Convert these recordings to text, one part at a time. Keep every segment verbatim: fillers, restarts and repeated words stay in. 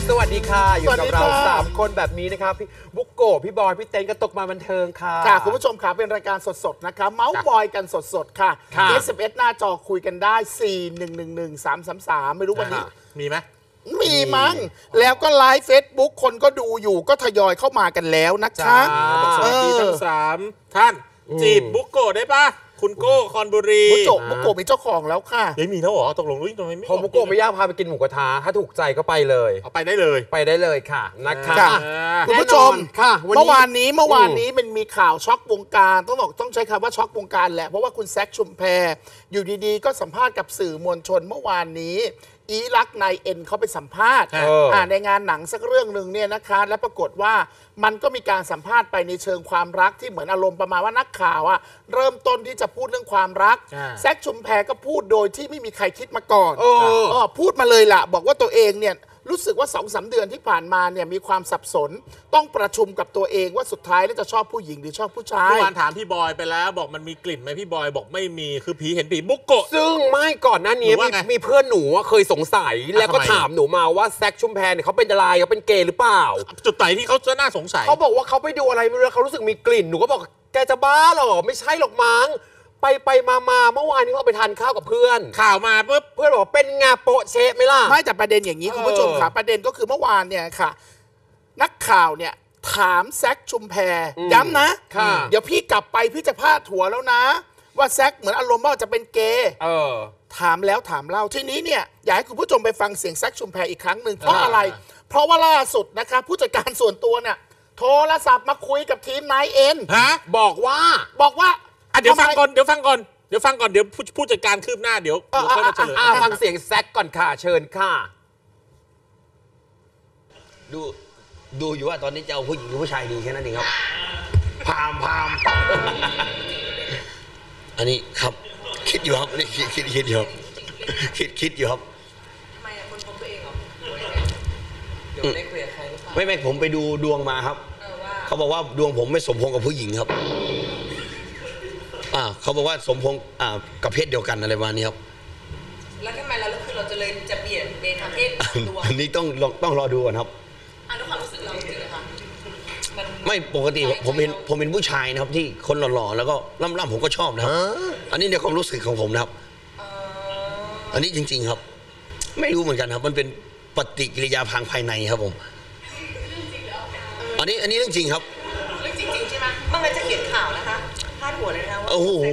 สวัสดีค่ะอยู่กับเราสามคนแบบนี้นะครับพี่บุ๊กโกพี่บอยพี่เต้นก็ตกมาบันเทิงค่ะค่ะคุณผู้ชมค่ะเป็นรายการสดๆนะคะเมาส์บอยกันสดๆค่ะ เอส เอ็ม เอส หน้าจอคุยกันได้ สี่ หนึ่ง หนึ่ง หนึ่ง สาม สาม สาม ไม่รู้วันนี้มีไหมมีมั้งแล้วก็ไลฟ์เฟซบุ๊กคนก็ดูอยู่ก็ทยอยเข้ามากันแล้วนะคะสวัสดีทั้งสามท่านจีบบุ๊กโกได้ปะคุณโก้คอนบุรีบุ๊กโกบุ๊กโกมีเจ้าของแล้วค่ะยังมีแล้วเหรอตกลงทำไมไม่พอบุ๊กโกไม่ยากพาไปกินหมูกระทะถ้าถูกใจก็ไปเลยเอาไปได้เลยไปได้เลยค่ะนะคะคุณผู้ชมค่ะเมื่อวานนี้เมื่อวานนี้มันมีข่าวช็อกวงการต้องบอกต้องใช้คำว่าช็อกวงการแหละเพราะว่าคุณแซคชุมแพอยู่ดีๆก็สัมภาษณ์กับสื่อมวลชนเมื่อวานนี้อีรักนายเอ็นเขาไปสัมภาษณ์ในงานหนังสักเรื่องหนึ่งเนี่ยนะคะแล้วปรากฏว่ามันก็มีการสัมภาษณ์ไปในเชิงความรักที่เหมือนอารมณ์ประมาณว่านักข่าวอะเริ่มต้นที่จะพูดเรื่องความรักแซคชุมแพก็พูดโดยที่ไม่มีใครคิดมาก่อนอ๋อพูดมาเลยล่ะบอกว่าตัวเองเนี่ยรู้สึกว่า สองสาม เดือนที่ผ่านมาเนี่ยมีความสับสนต้องประชุมกับตัวเองว่าสุดท้ายแล้วจะชอบผู้หญิงหรือชอบผู้ชายเมื่อวานถามพี่บอยไปแล้วบอกมันมีกลิ่นไหมพี่บอยบอกไม่มีคือผีเห็นผีบุ๊กโกซึ่งไม่ก่อนหน้านี้มีเพื่อนหนูเคยสงสัยแล้วก็ถามหนูมาว่าแซคชุมแพเนี่ยเขาเป็นอะไรเขาเป็นเกย์หรือเปล่าจุดไหนที่เขาจะน่าสงสัยเขาบอกว่าเขาไปดูอะไรไม่รู้เขารู้สึกมีกลิ่นหนูก็บอกแกจะบ้าหรอไม่ใช่หรอกมั้งไปไปมามาเมื่อวานนี้เขาไปทานข้าวกับเพื่อนข่าวมาปุ๊บเพื่อนบอกเป็นงาโปะเชะไหมล่ะไม่แต่ประเด็นอย่างนี้คุณผู้ชมค่ะประเด็นก็คือเมื่อวานเนี่ยค่ะนักข่าวเนี่ยถามแซคชุมแพย้ำนะเดี๋ยวพี่กลับไปพี่จะพาดหัวแล้วนะว่าแซคเหมือนอารมณ์ว่าจะเป็นเกย์ถามแล้วถามเล่าทีนี้เนี่ยอยากให้คุณผู้ชมไปฟังเสียงแซคชุมแพอีกครั้งหนึ่งเพราะอะไรเพราะว่าล่าสุดนะคะผู้จัดการส่วนตัวเนี่ยโทรศัพท์มาคุยกับทีมนายเอ็นบอกว่าบอกว่าเดี๋ยวฟังก่อนเดี๋ยวฟังก่อนเดี๋ยวฟังก่อนเดี๋ยวผู้จัดการคืบหน้าเดี๋ยวเดี๋ยวค่อยมาเฉลยฟังเสียงแซคก่อนค่ะเชิญค่ะดูดูอยู่ว่าตอนนี้จะเอาผู้หญิงหรือผู้ชายดีแค่นั้นเองครับพามพามอันนี้ครับคิดอยู่ครับนี่คิดคิดคิดอยู่ครับคิดคิดอยู่ครับทำไมอะคนพบตัวเองเหรอเดี๋ยวได้คุยกับใครหรือเปล่าไม่ไม่ผมไปดูดวงมาครับเขาบอกว่าดวงผมไม่สมพงษ์กับผู้หญิงครับอ่าเขาบอกว่าสมพงษ์อ่ากับเพศเดียวกันอะไรประมาณนี้ครับแล้วทำไมเราคือเราจะเลยจะเปลี่ยนเป็นทางเพศดวงอันนี้ต้องลองต้องรอดูก่อนครับอ่ะแล้วความรู้สึกเราจริงเหรอคะไม่ปกติผมเป็นผมเป็นผู้ชายนะครับที่คนหล่อๆแล้วก็ล่ำๆผมก็ชอบนะครับอันนี้ในความรู้สึกของผมนะครับอันนี้จริงๆครับไม่รู้เหมือนกันครับมันเป็นปฏิกิริยาทางภายในครับผมอันนี้อันนี้เรื่องจริงครับเรื่องจริงๆใช่ไหมเมื่อไงจะเขียนข่าวนะคะพาดหัวเลยนะว่าโอ้โห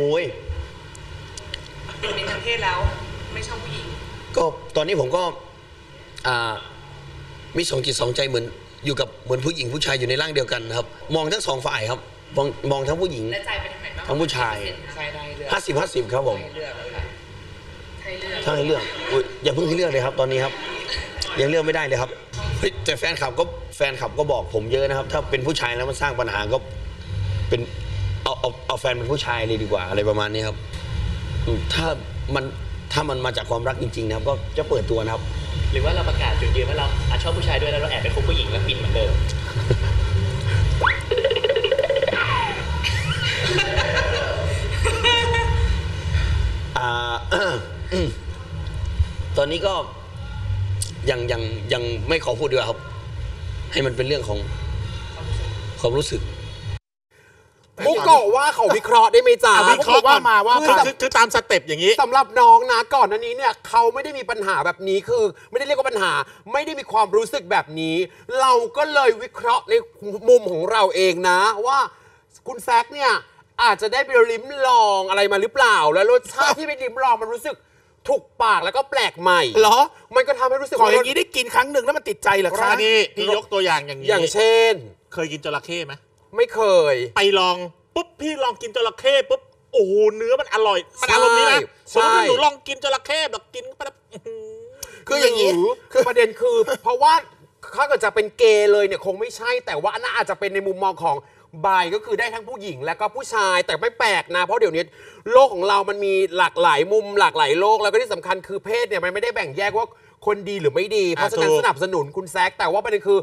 เป็นในทางเพศแล้วไม่ชอบผู้หญิงก็ตอนนี้ผมก็อ่ามีสองจิตสองใจเหมือนอยู่กับเหมือนผู้หญิงผู้ชายอยู่ในร่างเดียวกันครับมองทั้งสองฝ่ายครับมองมองทั้งผู้หญิงและใจไปทางไหนบ้างทั้งผู้ชายห้าสิบห้าสิบครับผมถ้าให้เลือกอย่าเพิ่งให้เลือกเลยครับตอนนี้ครับยังเลือกไม่ได้เลยครับแต่แฟนคลับก็แฟนคลับก็บอกผมเยอะนะครับถ้าเป็นผู้ชายแล้วมันสร้างปัญหาก็เป็นเอาเอาเอาแฟนเป็นผู้ชายเลยดีกว่าอะไรประมาณนี้ครับถ้ามันถ้ามันมาจากความรักจริงๆนะครับก็จะเปิดตัวนะครับหรือว่าเราประกาศจุดยืนว่าเราชอบผู้ชายด้วยแล้วเราแอบไปคบผู้หญิงแล้วปิดเหมือนเดิมอ่าตอนนี้ก็ยังยังยังไม่ขอพูดดีกว่าครับให้มันเป็นเรื่องของความรู้สึกบุ๊กโกว่าเขาวิเคราะห์ได้ไหมจ๊ะวิเคราะห์ว่ามาว่าคือตามสเต็ปอย่างนี้สำหรับน้องนะก่อนหน้านี้เนี่ยเขาไม่ได้มีปัญหาแบบนี้คือไม่ได้เรียกว่าปัญหาไม่ได้มีความรู้สึกแบบนี้เราก็เลยวิเคราะห์ในมุมของเราเองนะว่าคุณแซคเนี่ยอาจจะได้ไปลิ้มลองอะไรมาหรือเปล่าแล้วรสชาติที่ไปลิ้มลองมันรู้สึกถูกปากแล้วก็แปลกใหม่เหรอมันก็ทำให้รู้สึกว่าอย่างนี้ได้กินครั้งหนึ่งแล้วมันติดใจเหรอคะนี่พี่ยกตัวอย่างอย่างนี้อย่างเช่นเคยกินจระเข้ไหมไม่เคยไปลองปุ๊บพี่ลองกินจระเข้ปุ๊บโอ้โหเนื้อมันอร่อยมันอารมณ์นี้นะสมมติหนูลองกินจระเข้แบบกินไปแล้วคืออย่างนี้คือประเด็นคือเพราะว่าถ้าเกิดจะเป็นเกย์เลยเนี่ยคงไม่ใช่แต่ว่าน่าอาจจะเป็นในมุมมองของบายก็คือได้ทั้งผู้หญิงและก็ผู้ชายแต่ไม่แปลกนะเพราะเดี๋ยวนี้โลกของเรามันมีหลากหลายมุมหลากหลายโลกแล้วก็ที่สำคัญคือเพศเนี่ยมันไม่ได้แบ่งแยกว่าคนดีหรือไม่ดีเพราะฉะนั้นสนับสนุนคุณแซคแต่ว่าประเด็นคือ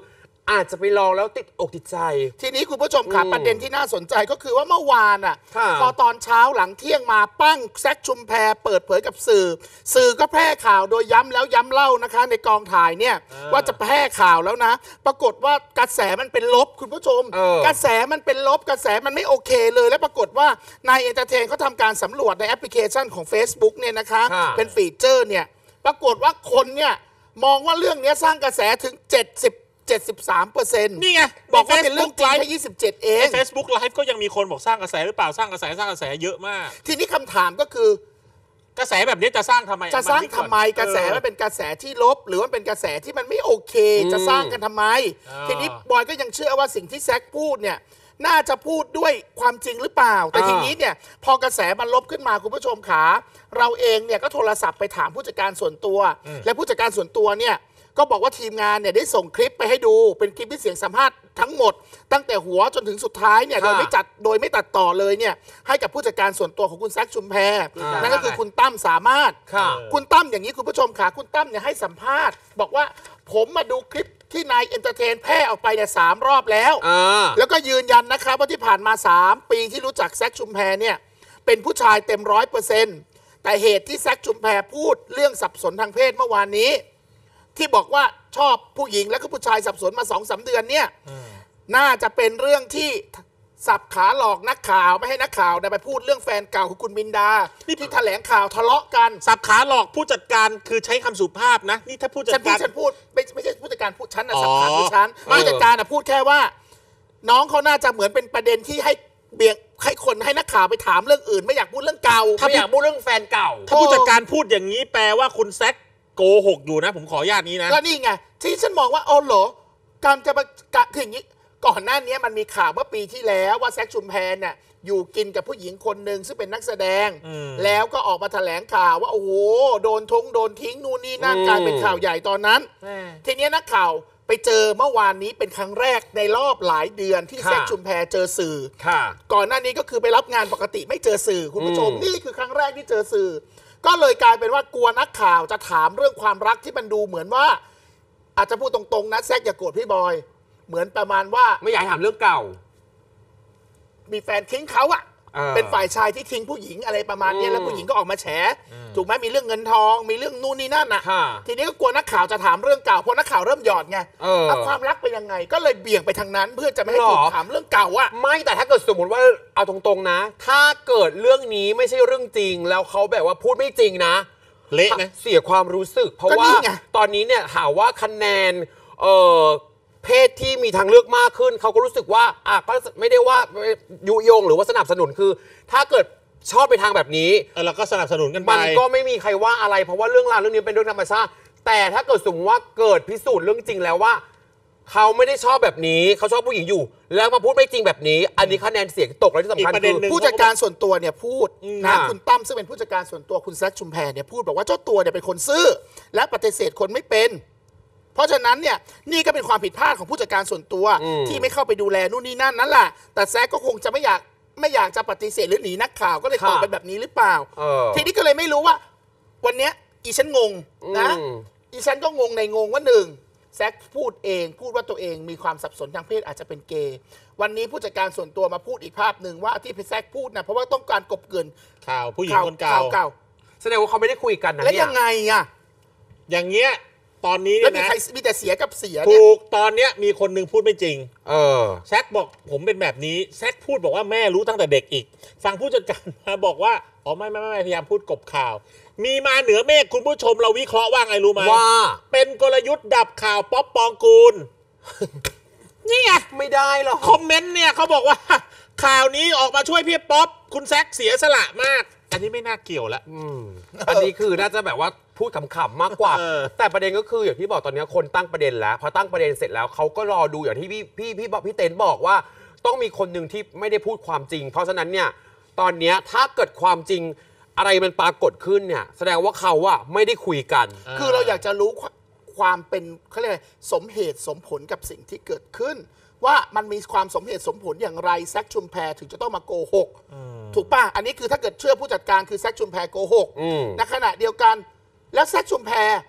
อาจจะไปลองแล้วติดอกติดใจทีนี้คุณผู้ชมค่ะอืมประเด็นที่น่าสนใจก็คือว่าเมื่อวานอ่ะค่ะพอตอนเช้าหลังเที่ยงมาปั้งแซคชุมแพเปิดเผยกับสื่อ สื่อก็แพร่ข่าวโดยย้ำแล้วย้ำเล่านะคะ ในกองถ่ายเนี่ยว่าจะแพร่ข่าวแล้วนะ ปรากฏว่ากระแสมันเป็นลบคุณผู้ชมเออกระแสมันเป็นลบกระแสมันไม่โอเคเลย และปรากฏว่านายเอนเตอร์เทนเขาทำการสำรวจในแอปพลิเคชันของ Facebook เนี่ยนะคะค่ะเป็นฟีเจอร์เนี่ยปรากฏว่าคนเนี่ยมองว่าเรื่องนี้สร้างกระแสถึงเจ็ดสิบ เจ็ดสิบสามเปอร์เซ็นต์นี่ไงบอกว่าเป็นเรื่องจริงแค่ยี่สิบเจ็ดเองเฟซบุ๊กไลฟ์ก็ยังมีคนบอกสร้างกระแสหรือเปล่าสร้างกระแสสร้างกระแสเยอะมากทีนี้คำถามก็คือกระแสแบบนี้จะสร้างทำไมจะสร้างทำไมเออกระแสมันเป็นกระแสที่ลบ หรือว่าเป็นกระแสที่มันไม่โอเคอืมจะสร้างกันทำไมอ่าทีนี้บอยก็ยังเชื่อว่าสิ่งที่แซคพูดเนี่ยน่าจะพูดด้วยความจริงหรือเปล่า แต่อ่าทีนี้เนี่ยพอกระแสมันลบขึ้นมาคุณผู้ชมขาเราเองเนี่ยก็โทรศัพท์ไปถามผู้จัดการส่วนตัว และผู้จัดการส่วนตัวเนี่ยก็บอกว่าทีมงานเนี่ยได้ส่งคลิปไปให้ดูเป็นคลิปที่เสียงสัมภาษณ์ทั้งหมด ตั้งแต่หัวจนถึงสุดท้ายเนี่ยค่ะโดยไม่จัดโดยไม่ตัดต่อเลยเนี่ยให้กับผู้จัดการส่วนตัวของคุณแซคชุมแพอ่านั่นั่นก็คือคุณตั้มสามารถค่ะคุณตั้มอย่างนี้คุณผู้ชมค่ะคุณตั้มเนี่ยให้สัมภาษณ์ บอกว่าผมมาดูคลิปที่นายเอนเตอร์เทนแพร่ออกไปเนี่ยสามรอบแล้วอ่าแล้วก็ยืนยันนะครับว่าที่ผ่านมา สาม ปีที่รู้จักแซคชุมแพเนี่ยเป็นผู้ชายเต็มร้อยเปอร์เซ็นต์แต่เหตุที่แซคชุมแพพูดเรื่องสับสนทางเพศเมื่อวานนี้ ที่บอกว่าชอบผู้หญิงแล้วก็ผู้ชายสับสนมาสองสามเดือนเนี่ยน่าจะเป็นเรื่องที่สับขาหลอกนักข่าวไม่ให้นักข่าวเนี่ยไปพูดเรื่องแฟนเก่าของคุณมินดาที่แถลงข่าวทะเลาะกันสับขาหลอกผู้จัดการคือใช้คำสุภาพนะ นี่ถ้าผู้จัดฉันพูกาดรฉันพูดไม่ไม่ใช่ผู้จัดการพูดฉันนะอ๋อสับขาคือฉันเออผู้จัดการนะพูดแค่ว่า น้องเขาน่าจะเหมือนเป็นประเด็นที่ให้เบี่ยงให้คนให้นักข่าวไปถามเรื่องอื่น ไม่อยากพูดเรื่องเก่าไม่อยากพูดเรื่องแฟนเก่าถ้าผู้จัดการพูดอย่างนี้แปลว่าคุณแซคโกหกอยู่นะ ผมขออนุญาตนี้นะก็นี่ไงที่ฉันมองว่าอ๋อเหรอการจะมากะคืออย่างนี้ก่อนหน้านี้มันมีข่าวเมื่อปีที่แล้วว่าแซคชุมแพเนี่ยอยู่กินกับผู้หญิงคนหนึ่งซึ่งเป็นนักแสดงอืมแล้วก็ออกมาแถลงข่าวว่าโอ้โหโดนทงโดนทิ้งนู่นนี่นั่นอืมกลายเป็นข่าวใหญ่ตอนนั้น ทีนี้นักข่าวไปเจอเมื่อวานนี้เป็นครั้งแรกในรอบหลายเดือนที่ค่ะแซคชุมแพเจอสื่อค่ะก่อนหน้านี้ก็คือไปรับงานปกติไม่เจอสื่อคุณผู้ชมอืมนี่คือครั้งแรกที่เจอสื่อ ก็เลยกลายเป็นว่ากลัวนักข่าวจะถามเรื่องความรักที่มันดูเหมือนว่า อาจจะพูดตรงๆนะแซคอย่าโกรธพี่บอย เหมือนประมาณว่าไม่อยากให้ถามเรื่องเก่ามีแฟนทิ้งเขาอะเออเป็นฝ่ายชายที่ทิ้งผู้หญิงอะไรประมาณนี้อืมแล้วผู้หญิงก็ออกมาแฉถูกไหมมีเรื่องเงินทอง มีเรื่องนู่นนี่นั่นน่ะค่ะทีนี้ก็กลัวนักข่าวจะถามเรื่องเก่าเพราะนักข่าวเริ่มหยอดไงเออเอาความรักเป็นยังไง ก็เลยเบี่ยงไปทางนั้น เพื่อจะไม่ให้ถูหรกอถามเรื่องเก่าอะไม่แต่ถ้าเกิดสมมติว่าเอาตรงๆนะ ถ้าเกิดเรื่องนี้ไม่ใช่เรื่องจริง แล้วเขาแบบว่าพูดไม่จริงนะเละนะเสียความรู้สึก เพราะก็ว่านี่ไงตอนนี้เนี่ยหาว่าคะแนนเอ่อเพศที่มีทางเลือกมากขึ้น เขาก็รู้สึกว่าอ่ะก็ไม่ได้ว่ายุยงหรือว่าสนับสนุนคือ ถ้าเกิดชอบไปทางแบบนี้เออเราก็สนับสนุนกันไปมันก็ไม่มีใครว่าอะไร เพราะว่าเรื่องราวเรื่องนี้เป็นเรื่องธรรมชาติ แต่ถ้าเกิดสมมติว่าเกิดพิสูจน์เรื่องจริงแล้วว่า เขาไม่ได้ชอบแบบนี้เขาชอบผู้หญิงอยู่ แล้วมาพูดไม่จริงแบบนี้ อันนี้คะแนนเสียงตกและที่สำคัญอีกประเด็คืนหนึ่องผู้จัดการส่วนตัวเนี่ยพูดนะค่ะคุณตั้มซึ่งเป็นผู้จัดการส่วนตัวคุณแซคชุมแพเนี่ยพูดบอกว่าเจ้าตัวเนี่ยเป็นคนซื่อและปฏิเสธคนไม่เป็น เพราะฉะนั้นเนี่ยนี่ก็เป็นความผิดพลาดของผู้จัดการส่วนตัวอืมที่ไม่เข้าไปดูแลนู่นนี่นั่นนั่นแหละแต่แซคก็คงจะไม่อยากไม่อยากจะปฏิเสธหรือหนีนักข่าวก็เลยตอบเป็นแบบนี้หรือเปล่าเออทีนี้ก็เลยไม่รู้ว่า วันเนี้ยอีฉันงงนะอืมอีฉันก็งงในงงว่าหนึ่งแซคพูดเองพูดว่าตัวเองมีความสับสนทางเพศอาจจะเป็นเกย์วันนี้ผู้จัดการส่วนตัวมาพูดอีกภาพหนึ่งว่าที่แซคพูดนะเพราะว่าต้องการกลบเกลื่อนข่าวผู้หญิงข่าวคนเก่าข่าวเก่าแสดงว่าเขาไม่ได้คุยกันนะแล้วเนี่ยังไงอ่ะอย่างเงี้ยตอนนี้แล้วเนี่ยมีนะใครมีแต่เสียกับเสียเนี่ยถูกตอนเนี้ยมีคนหนึงพูดไม่จริงเออแซคบอกผมเป็นแบบนี้แซคพูดบอกว่าแม่รู้ตั้งแต่เด็กอีก ฟังผู้จัดการมาบอกว่าอ๋อไม่ไม่ไม่พยายามพูดกบข่าว มีมาเหนือเมฆคุณผู้ชมเราวิเคราะห์ว่าไงรู้ไหมว่าเป็นกลยุทธ์ดับข่าวป๊อปปองกูล นี่ไงไม่ได้หรอกคอมเมนต์เนี่ยเขาบอกว่า ข่าวนี้ออกมาช่วยพี่ป๊อปคุณแซคเสียสละมาก อันนี้ไม่น่าเกี่ยวแล้วอืมอันนี้คือน่าจะแบบว่าพูดขำๆมากกว่าเออแต่ประเด็นก็คืออย่างที่บอกตอนนี้คนตั้งประเด็นแล้วพอตั้งประเด็นเสร็จแล้วเขาก็รอดูอย่างที่พี่พี่พี่บอกพี่เต้นบอกว่าต้องมีคนหนึ่งที่ไม่ได้พูดความจริง เพราะฉะนั้นเนี่ยตอนเนี้ยถ้าเกิดความจริงอะไรมันปรากฏขึ้นเนี่ยแสดงว่าเขาอะไม่ได้คุยกันคือเราอยากจะรู้ควความเป็นเขาเรียกอะไรสมเหตุสมผลกับสิ่งที่เกิดขึ้น ว่ามันมีความสมเหตุสมผลอย่างไรแซคชุมแพถึงจะต้องมาโกหกถูกป่ะอันนี้คือถ้าเกิดเชื่อผู้จัดการคือแซคชุมแพโกหกอืมในขณะเดียวกัน แล้วแซคชุมแพ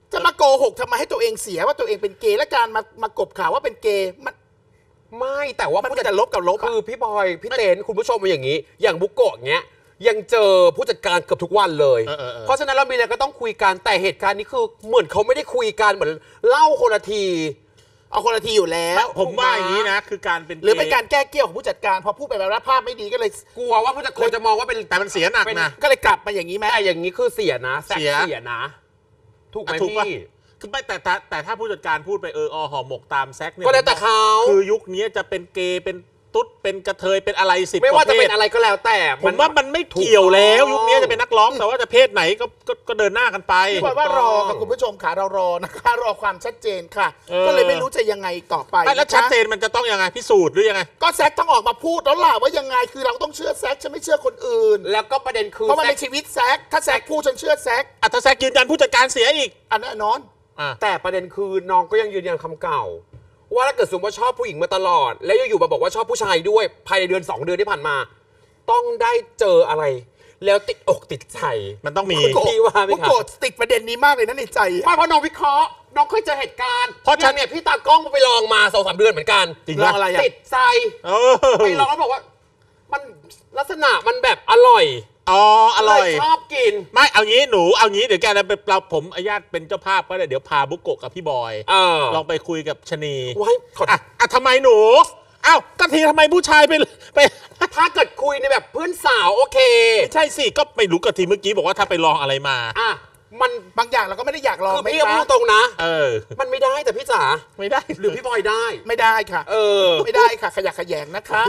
จะมาโกหกทำไมให้ตัวเองเสียว่าตัวเองเป็นเกย์และการมามากบข่าวว่าเป็นเกย์มันไม่แต่ว่ามันผู้จัดจะลบกับลบอะคือพี่บอยพี่เต้นคุณผู้ชมเป็นอย่างนี้ อย่างบุกโกะเงี้ยยังเจอผู้จัดการเกือบทุกวันเลยเออเออเออเพราะฉะนั้นเรามีอะไรก็ต้องคุยกันแต่เหตุการณ์นี้คือเหมือนเขาไม่ได้คุยกันเหมือนเล่าคนละทีเอาคนละทีอยู่แล้วผมว่าอย่างนี้นะ คือการเป็นหรือเป็นการแก้เกี้ยวของผู้จัดการพอพูดไปแบบว่าภาพไม่ดีก็เลยกลัวว่าผู้จัดการจะมองว่าเป็นแต่มันเสียหนักเป็นนะก็เลยกลับมาอย่างนี้ไหมแต่อย่างนี้คือเสียนะแซกเสียเสียนะ ถูกไหมอ่ะถูกปะพี่คือไม่แต่แต่แต่ถ้าผู้จัดการพูดไปเอออห่อหมกตามแซกเนี่ยก็แล้วแต่เขาคือยุคนี้จะเป็นเกย์เป็นตุ๊ดเป็นกระเทยเป็นอะไรสิบไม่ว่าจะเป็นศอะไรก็แล้วแต่ผมว่ามันไม่เกี่ยวแล้ว ยุคนี้จะเป็นนักร้องแต่ว่าจะเพศไหนก็ก็ก็เดินหน้ากันไปพี่บอยว่ารอกับคุณผู้ชมค่ะเรารอนะคะรอความชัดเจนค่ะเออก็เลยไม่รู้จะยังไงอีกต่อไปไม่แล้วนะคะชัดเจนมันจะต้องยังไงพิสูจน์หรือยังไงก็แซกต้องออกมาพูดแล้วล่ะว่ายังไงคือเราต้องเชื่อแซกฉันไม่เชื่อคนอื่นแล้วก็ประเด็นคือเพราะมันแซเป็นกชีวิตแซกถ้าแซกพูดฉันเชื่อแซกอัตแซกยืนยันผู้จัดการเสียอีกอันแน่นอนอ่ะแต่ประเด็นคือน้องก็ยังยืนยันคำเก่า ว่าถ้าเกิดสมมติว่าชอบผู้หญิงมาตลอด แล้วอยู่ๆมาบอกว่าชอบผู้ชายด้วยภายในเดือนสองเดือนที่ผ่านมา ต้องได้เจออะไร แล้วติดอกติดใจมันต้องมีคุณโกพี่ว่าไหมผมครับโกรธติดประเด็นนี้มากเลยนะในใจไม่เพราะน้องวิเคราะห์น้องเคยเจอเหตุการณ์เพราะฉันเนี่ยพี่ตากล้องไปลองมาสองสามเดือนเหมือนกันจริงลปะองอะไรอ่ะติดใจเออไปลองแล้วบอกว่า มันลักษณะมันแบบอร่อยอ๋ออร่อยเลยชอบกินไม่เอางี้หนูเอางี้เดี๋ยวแกนะเป็นเราผมอนุญาตเป็นเจ้าภาพก็ได้เดี๋ยวพาบุกโกะกับพี่บอยเออลองไปคุยกับชะนีไว้ขออ่ะอ่ะทำไมหนูอ้าวก็ทีทำไมผู้ชายไปไปถ้าเกิดคุยในแบบเพื่อนสาวโอเคไม่ใช่สิก็ไม่รู้กับทีเมื่อกี้บอกว่าถ้าไปลองอะไรมาอ่ะมันบางอย่างเราก็ไม่ได้อยากลองคือไหมพี่ก็คะพูดตรงนะเออมันไม่ได้แต่พี่จ๋าไม่ได้หรือพี่บอยได้ไม่ได้ค่ะเออไม่ได้ค่ะขยะแขยงนะคะ